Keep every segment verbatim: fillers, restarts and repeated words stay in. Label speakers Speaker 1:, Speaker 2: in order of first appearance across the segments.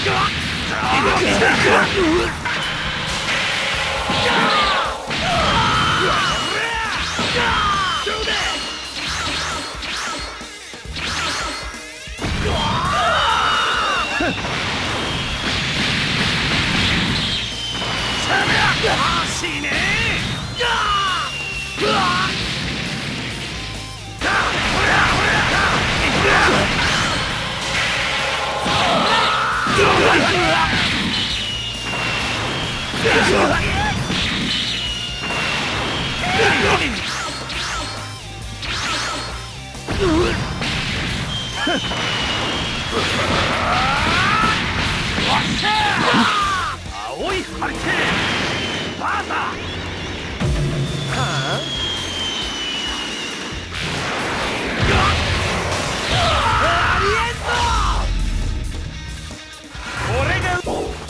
Speaker 1: 青いハリケーンバーサー。はあ、ありえんぞ。俺が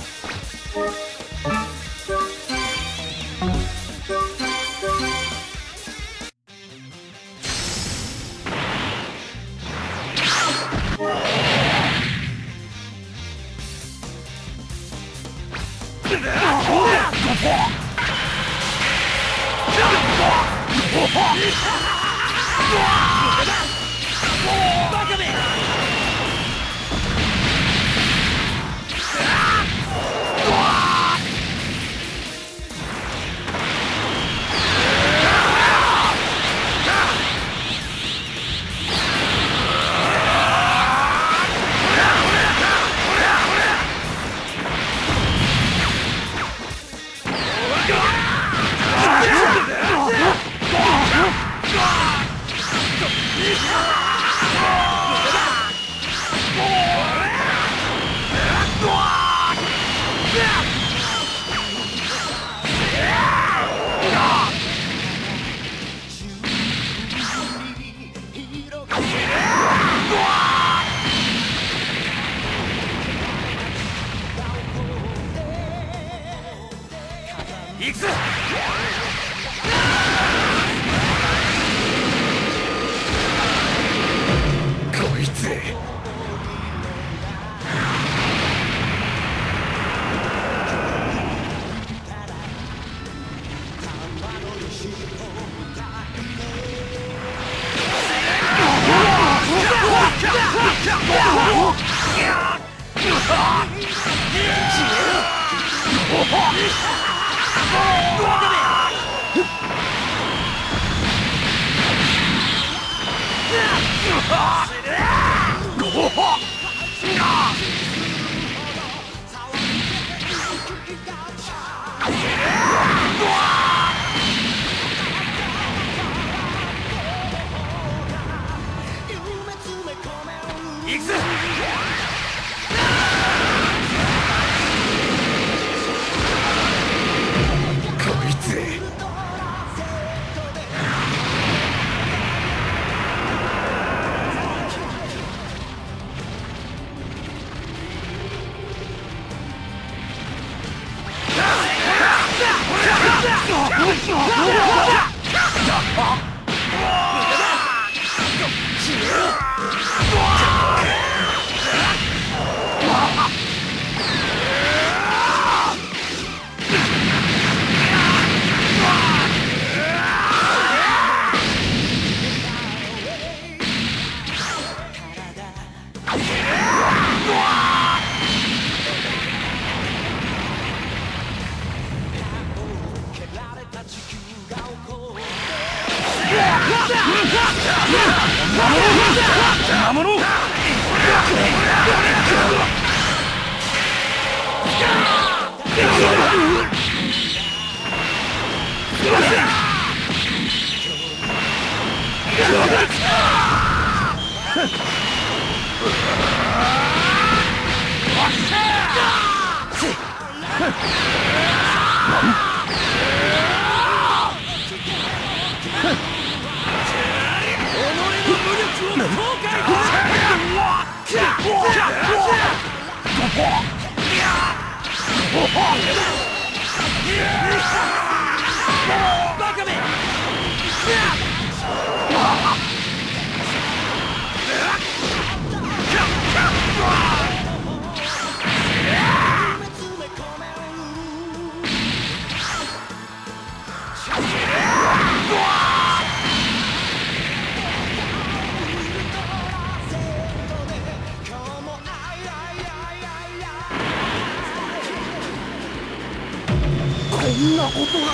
Speaker 1: バカめ。行くぞ。こいつ行くぞ。こいつ守ろう。バカめ。 んなことが。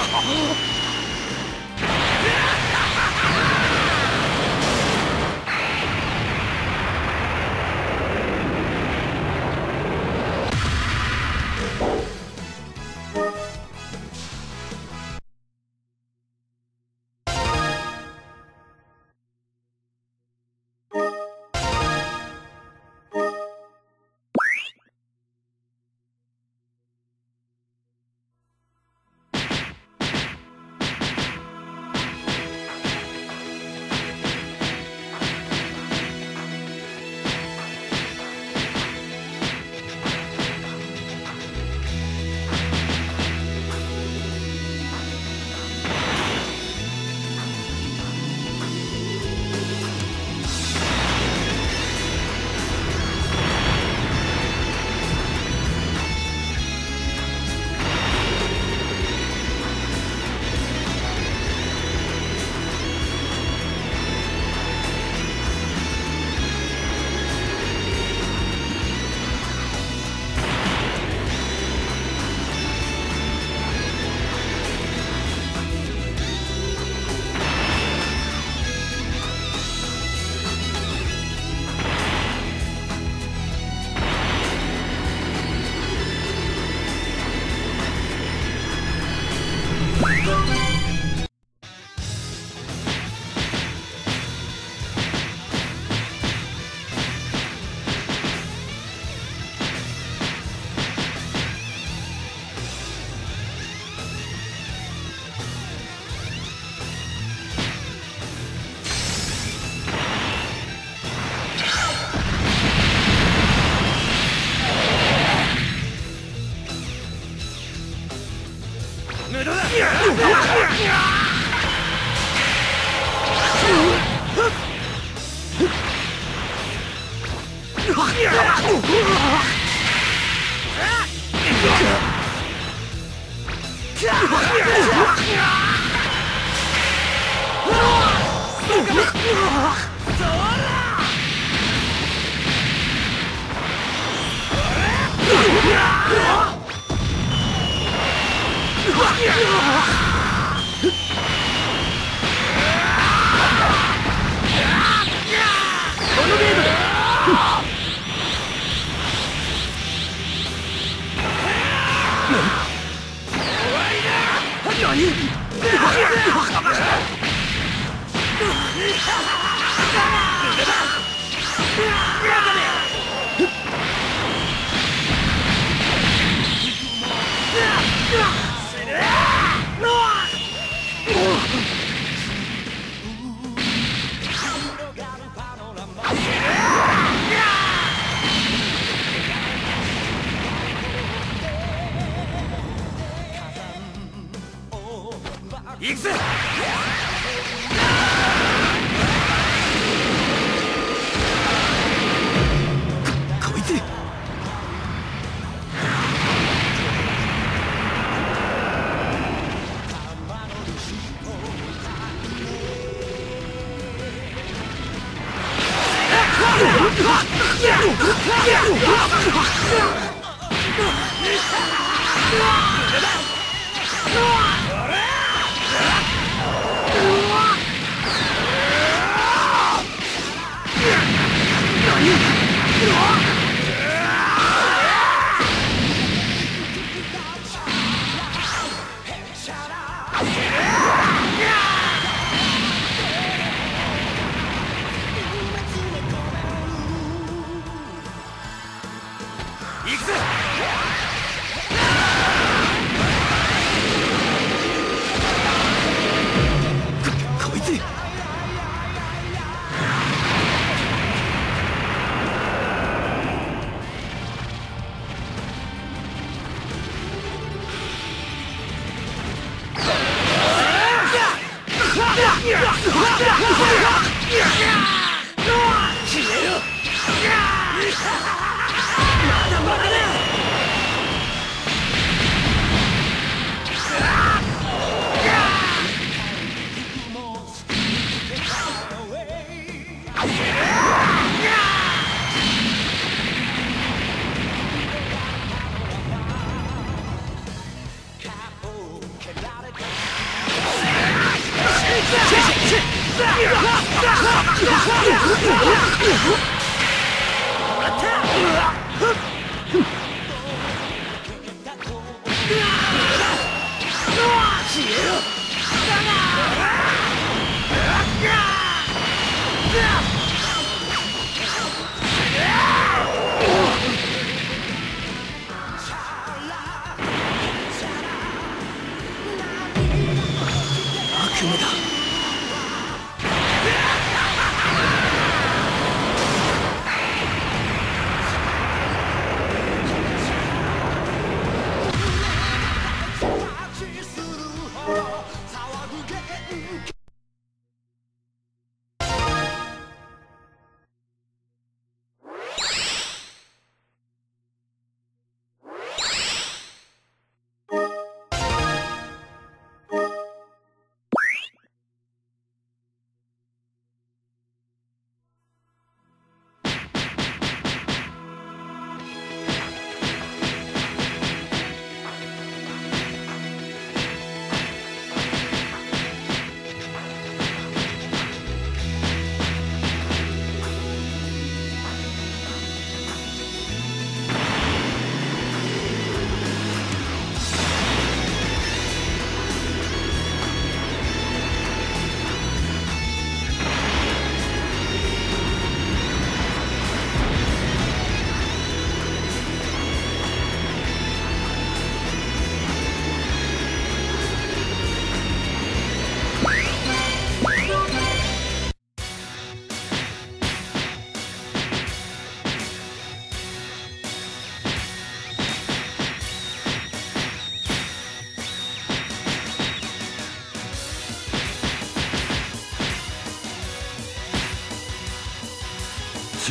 Speaker 1: 行くぜ。こいつ行くぜ。こいつ消えろ。まだまだだ。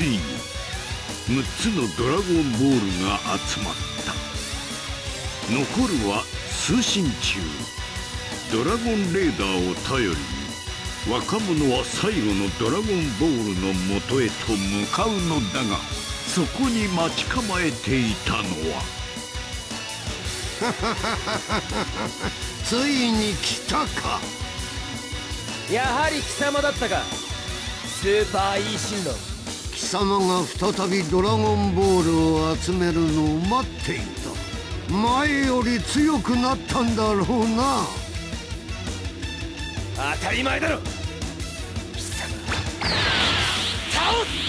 Speaker 2: ついにむっつのドラゴンボールが集まった。残るは通信中。ドラゴンレーダーを頼りに若者は最後のドラゴンボールの元へと向かうのだが、そこに待ち構えていたのは
Speaker 3: ついに来たか。
Speaker 4: やはり貴様だったか、スーパーイーシンロン。
Speaker 3: 貴様が再びドラゴンボールを集めるのを待っていた。前より強くなったんだろうな。
Speaker 4: 当たり前だろ。貴様倒す。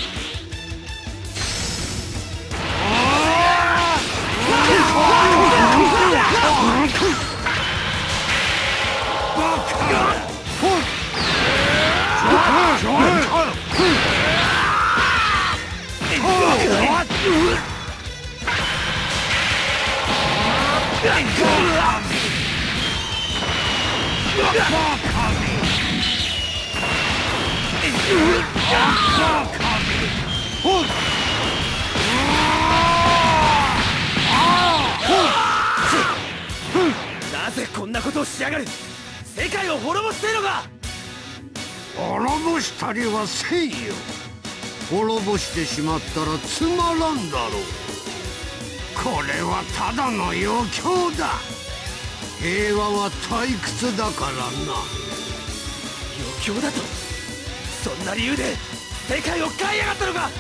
Speaker 4: なぜこんなことをしやがる。世界を滅ぼしてえのか。
Speaker 3: 滅ぼしたりはせんよ。滅ぼしてしまったらつまらんだろう。これはただの余興だ。平和は退屈だからな。
Speaker 4: 余興だと。そんな理由で世界を変えやがったのか。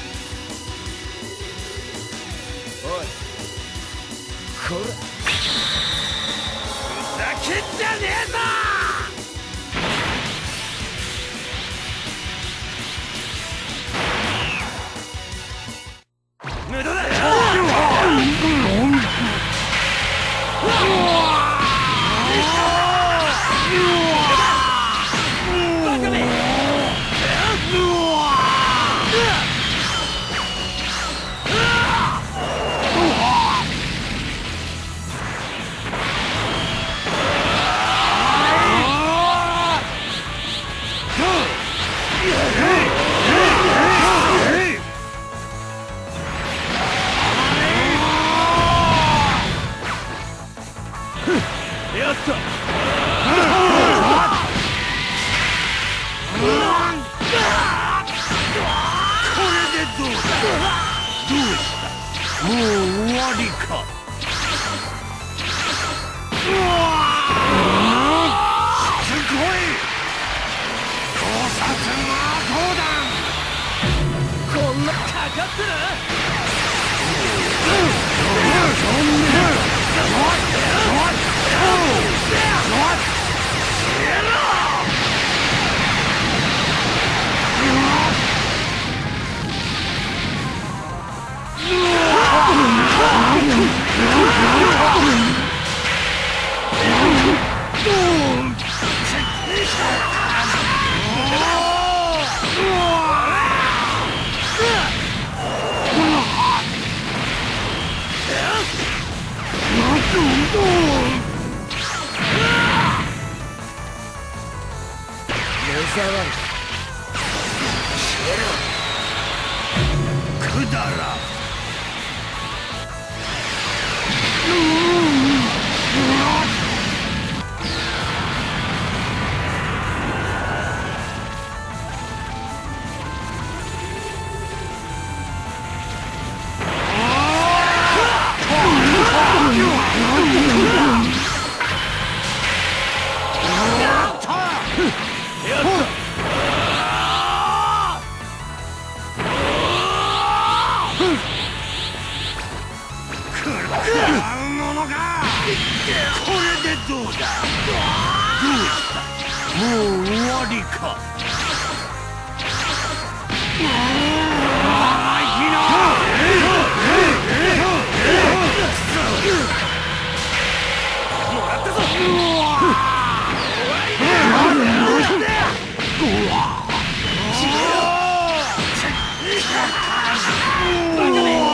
Speaker 4: おいこら、ふざけんじゃねえぞ。無駄だよ。バカめ。やった。
Speaker 3: これでどうだ。どうした。もう終わりか。しつこい。考察魔導弾。
Speaker 4: こんなかかってな。目障り。
Speaker 3: くだら。これでどうだ。どうした。もう終わりか。
Speaker 4: もらったぞ。バカめ。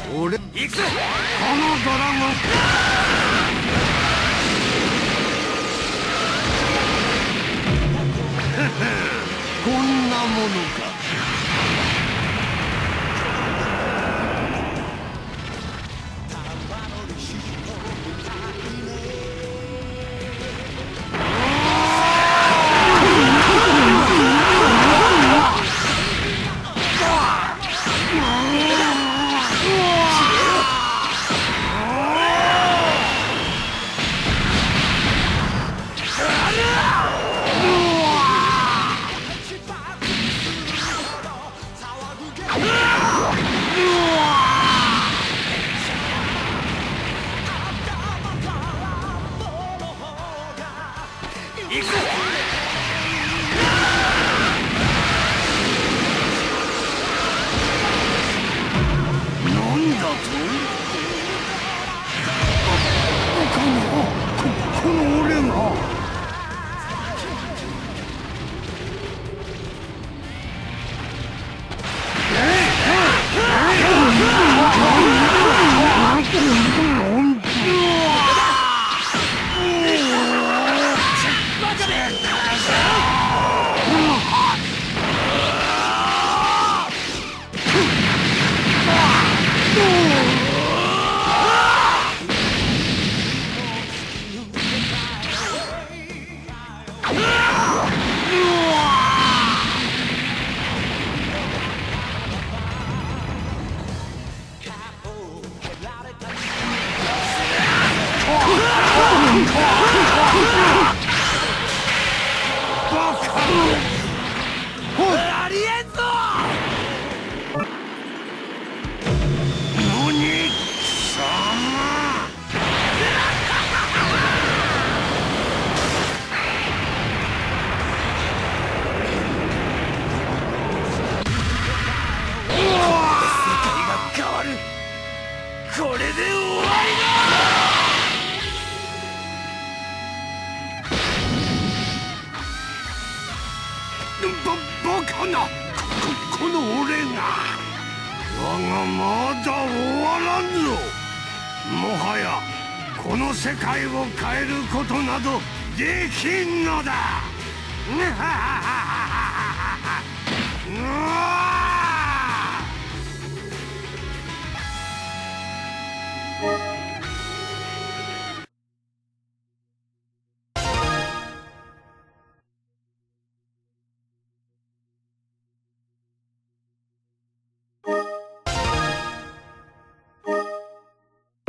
Speaker 3: 俺
Speaker 4: 行く。
Speaker 3: このドラゴンこんなものか。
Speaker 4: ありえんぞ。
Speaker 3: 何貴様。
Speaker 4: 世界が変わる。これで終わりだ。
Speaker 3: ババカな こ, この俺が我がまだ終わらんぞ。もはやこの世界を変えることなどできんのだ。うわー